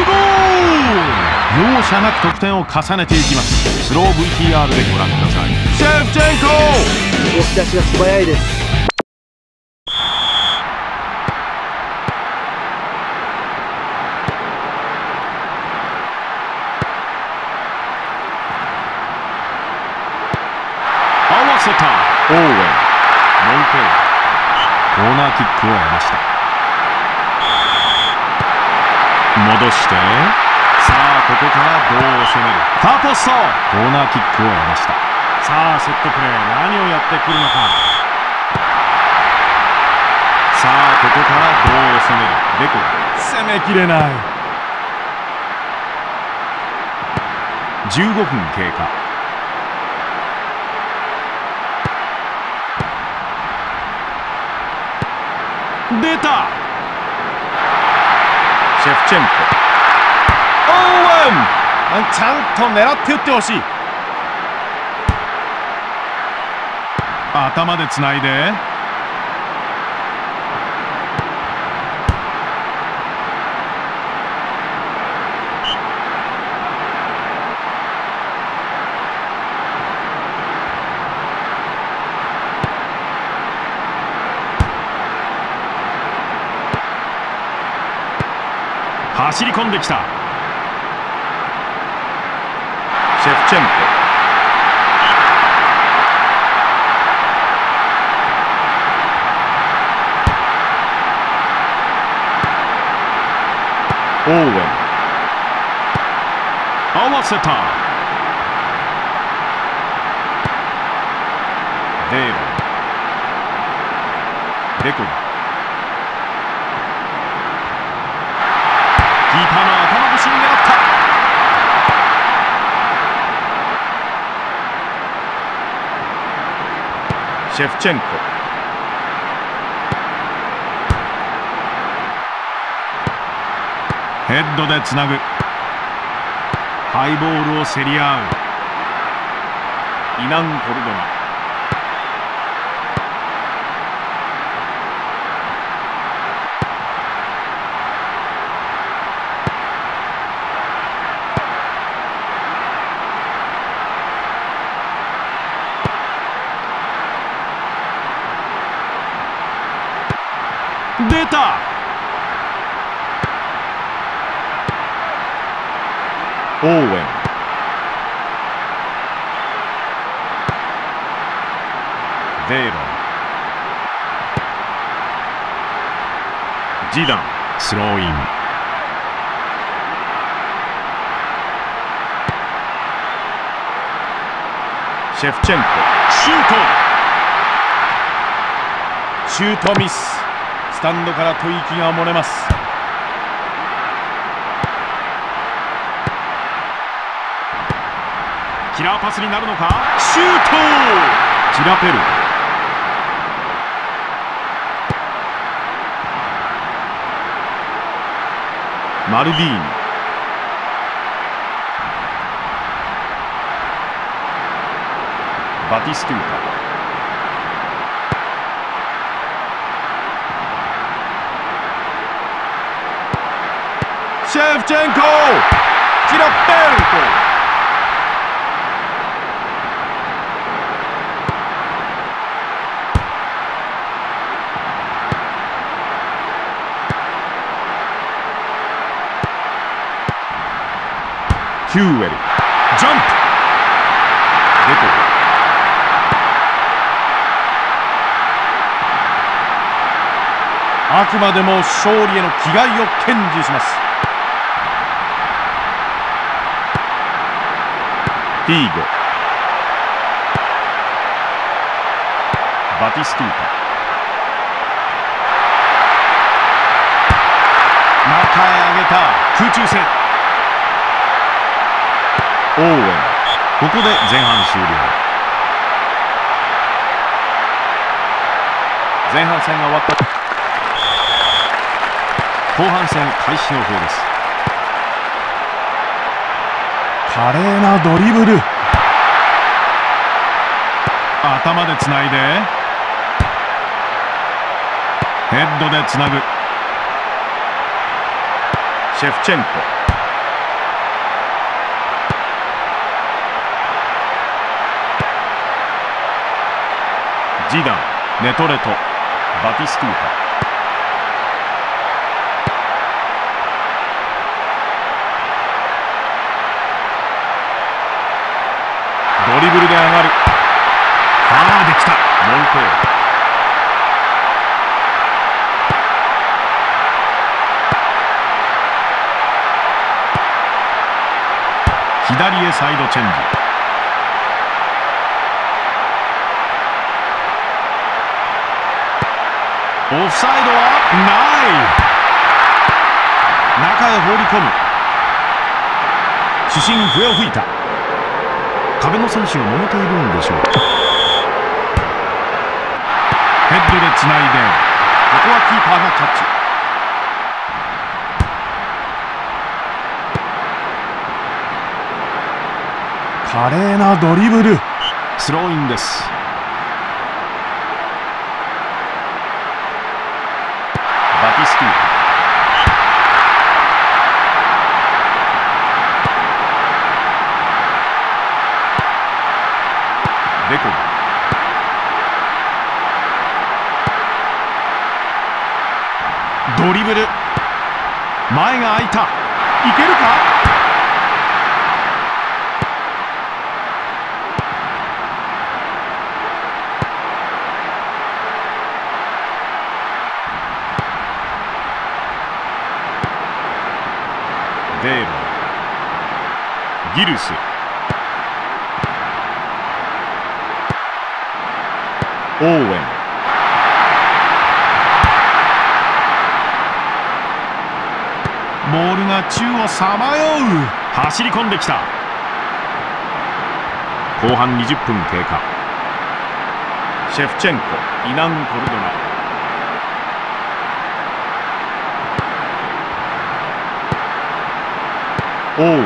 クゴール。容赦なく得点を重ねていきます。スロー VTR でご覧ください。シェフチェンコ、 動き出しが素早いです。 合わせた。オーウェン、ノンテール、コーナーキックを得ました。戻して、さあここからどう攻める。ファーポスト、コーナーキックを得ました。さあセットプレー、何をやってくるのか。さあここからどう攻める。デコ、攻めきれない。15分経過。出た。シェフチェンコ、オーウェン、ちゃんと狙って打ってほしい。頭でつないで、走り込んできた。シェフチェンコ、オーウェン、合わせた。デーロ、レコ、キーパーの頭越しに狙った。シェフチェンコ、ヘッドでつなぐ。ハイボールを競り合う。イナン・コルドナ、出た。オーウェン、デーロン、ジダン、スローイン。シェフチェンコ、シュート。シュートミス。スタンドから吐息が漏れます。キラーパスになるのか。シュート。チラペル、 マルディーニ、バティストゥータ、シェフチェンコ、チラッペルト、ヒューエル、ジャンプ、デコ、あくまでも勝利への気概を堅持します。フィーゴ、バティストゥータ、中へ上げた空中戦、オーウェン、ここで前半終了。前半戦が終わった。後半戦開始の方です。華麗なドリブル、頭でつないでヘッドでつなぐ、シェフチェンコ、ジダン、ネトレト、バティストゥータ、ドリブルで上がる、できた、モンテール、左へサイドチェンジ、オフサイドはない、中へ放り込む、主審笛を吹いた。壁の選手が揉めているんでしょう。ヘッドでつないで、ここはキーパーがキャッチ。華麗なドリブル、スローインです。バティストゥータ、デコ、ドリブル、前が空いた、いけるか。デーロ、ギルス、オーウェン、ボールが宙をさまよう、走り込んできた。後半20分経過、シェフチェンコ、イナン・コルドナ、オーウェン、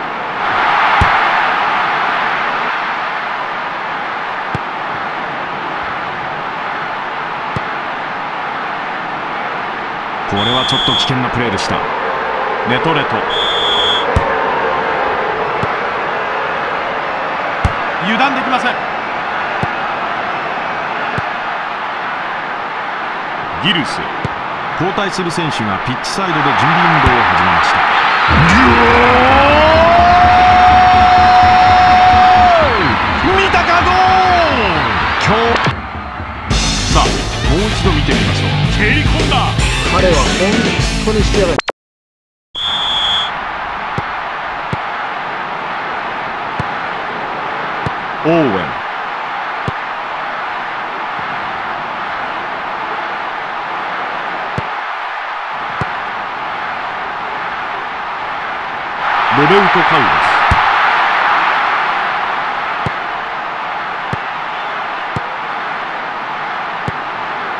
これはちょっと危険なプレーでした。ネトレト、油断できません。ギルス、交代する選手がピッチサイドで準備運動を始めました。見たか、ゴール。さあ、もう一度見てみましょう。蹴り込んだ。 彼は本当に仕上がる。 オーウェン、ロベルト・カウロス、シェフチェンコ、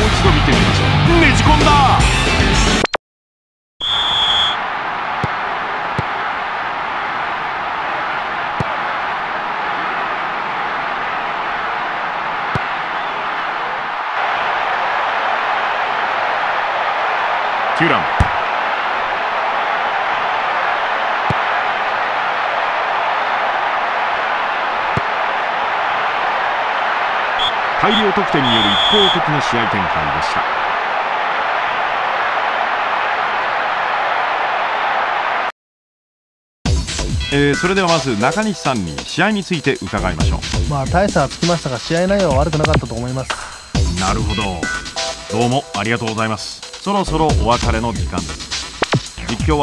一度見てみましょう。ねじ込んだ。テュラン、大量得点による一方的な試合展開でした。それではまず中西さんに試合について伺いましょう。 大差はつきましたが、試合内容は悪くなかったと思います。 なるほど、どうもありがとうございます。そろそろお別れの時間です。実況は